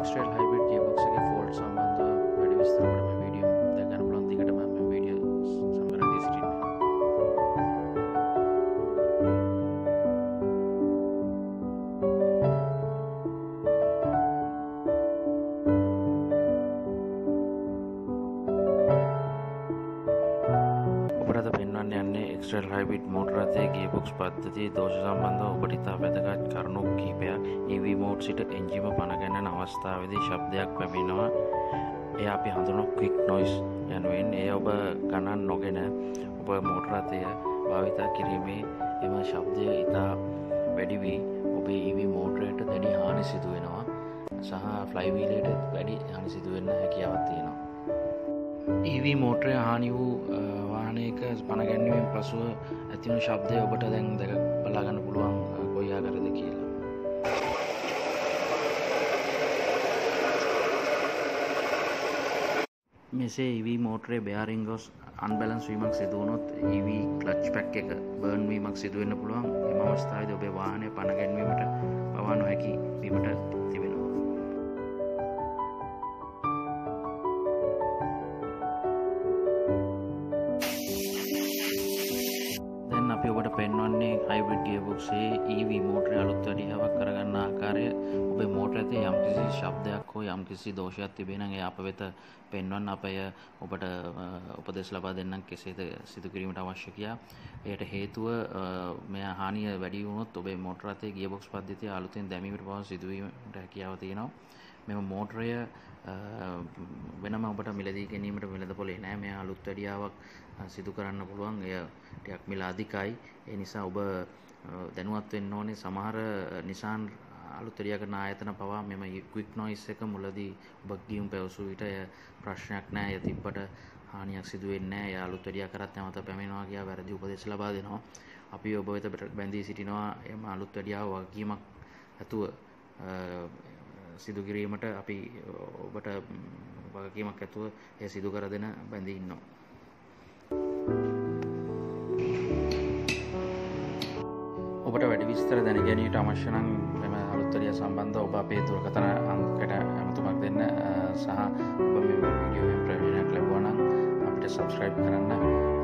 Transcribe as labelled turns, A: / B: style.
A: X-Trail hybrid gearbox එකේ fault සම්බන්ධව වැඩි විස්තර ඔබට මේ වීඩියෝ දැක ගන්න පුළුවන්. දිගටම මේ වීඩියෝ සමග දී සිටින්න. ඔබට අද පෙන්වන්න යන්නේ X-Trail hybrid motor රථයේ gearbox පද්ධතියේ දෝෂ සම්බන්ධව ඔබට ඉතා වැදගත් කරුණු කිහිපයක්. EV mode සිට එන්ජිම පණ ගැන්වෙන අවස්ථාවේදී ශබ්දයක් පැමිණෙනවා. එය අපි හඳුන්වන quick noise යනුවෙන්. එය ඔබ ගණන් නොගෙන ඔබ මෝටර රථය භාවිත කිරීමේ එම ශබ්දය ඉතා වැඩි වී ඔබේ EV මෝටරයට දැඩි හානි සිදු වෙනවා. සහ ෆ්ලයිවීල් එකට වැඩි හානි සිදු වෙන්න හැකියාවක් තියෙනවා. EV මෝටරය හානි වූ වාහනයක පණ ගැන්වීමෙන් පසුව ඇතිවන ශබ්දය ඔබට දැන් බලා ගන්න පුළුවන් කොයි ආකාරද කියලා. මෙසේ EV මෝටරේ bearing ගොස් unbalance වීමක් සිදු වුණොත් EV clutch pack එක burn වීමක් සිදු වෙන්න පුළුවන්. එම අවස්ථාවේදී ඔබේ වාහනය පණ ගැන්වීමට පවා නොහැකි වීමට තිබෙනවා. දැන් අපි ඔබට පෙන්වන්නේ hybrid gearbox එකේ EV මෝටරේ අලුත් වැඩියාවක් කරගන්න ආකාරය. ඔබේ මෝටර ඇතේ යම්කිසි ශබ්දයක් හෝ යම්කිසි දෝෂයක් තිබේ නම් එය අප වෙත පෙන්වන්න අප එය ඔබට උපදෙස් ලබා දෙන්නම් කෙසේද සිදු කිරීමට අවශ්‍ය කියා. එයට හේතුව මේ හානිය වැඩි වුණොත් ඔබේ මෝටර රථයේ ගියර්බොක්ස් පද්ධතිය අලුතෙන් දැමීමට පවා සිදුවීමට හැකියාව තියෙනවා. මෙම මෝටරය වෙනම ඔබට මිලදී ගැනීමට වෙළඳපොලේ නෑ. මේ අලුත් වැඩියාවක් සිදු කරන්න පුළුවන්. එය ටිකක් මිල අධිකයි. ඒ නිසා ඔබ දැනුවත් වෙන්න ඕනේ. සමහර Nissan අලුත් වැඩියා කරන ආයතන පවා මෙම quick noise එක මුලදී ඔබ ගියුම් පැවසූ විට එය ප්‍රශ්නයක් නෑ. එය තිබ්බට හානියක් සිදු වෙන්නේ නෑ. එය අලුත් වැඩියා කරත් නැවත පැමිණෙනවා කියා වැරදි උපදෙස් ලබා දෙනවා. අපි ඔබ වෙත බැඳී සිටිනවා එම අලුත් වැඩියාව වගකීමක් ඇතුව සිදු කිරීමට අපි ඔබට වගකීමක් ඇතුව එය සිදු කර දෙන බැඳී ඉන්නවා. ඔබට වැඩි විස්තර දැන ගැනීමට අවශ්‍ය නම් මෙම අලුත් වැඩියා සම්බන්ධව ඔබ අපේ දුරකථන අංකයට ඇමතුමක් දෙන්න සහ ඔබ මේ වීඩියෝවෙන් ප්‍රයෝජනයක් ලැබුවා නම් අපිට subscribe කරන්න.